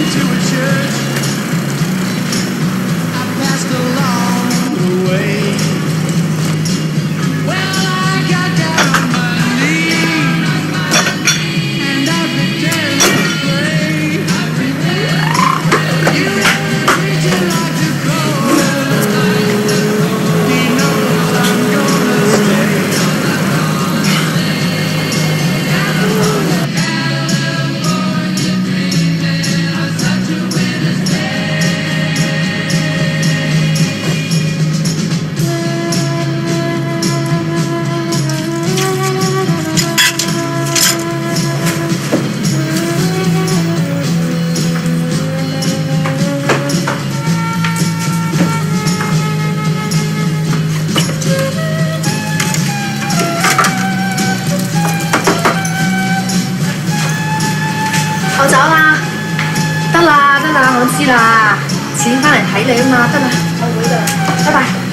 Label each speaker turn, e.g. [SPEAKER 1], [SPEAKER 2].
[SPEAKER 1] 我走啦，得啦，我知啦，遲啲翻嚟睇你啊嘛，得啦，我會㗎，拜拜。